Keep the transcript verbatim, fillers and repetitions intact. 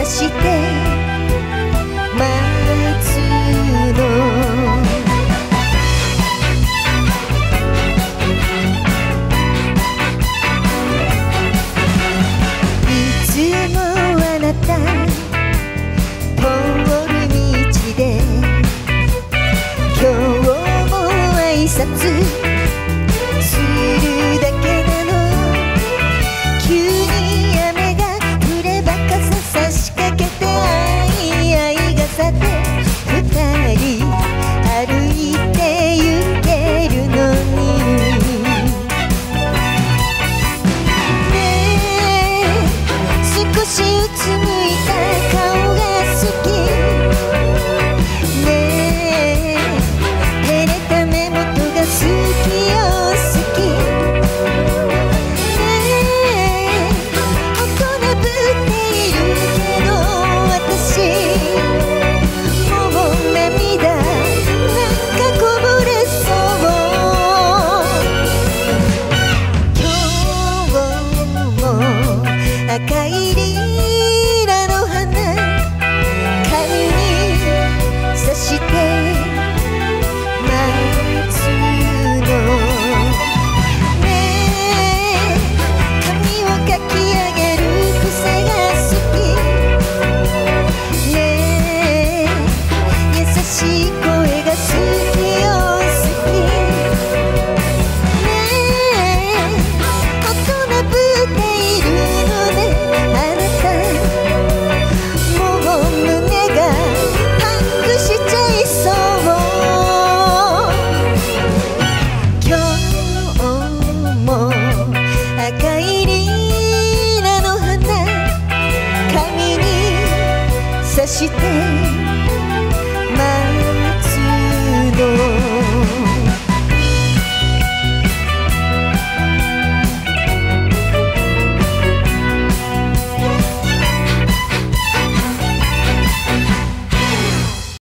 さして待つの。いつもあなた通る道で今日も挨拶するだけなの。急に雨が降れば傘差しかけて相合い傘で二人歩いて行けるのに。ねえ少しうつむいた顔が好き。ねえ照れた目元が好きよ好き。ねえ大人ぶっているけど私もう涙なんかこぼれそう。今日も赤いリラの花髪にさして待つの。ねえ髪をかき上げる癖が好き。ねえ優しい声が好きよ好き。ねえ大人ぶっているのねあなた。もう胸がパンクしちゃいそう。今日も赤いリラの花髪にさして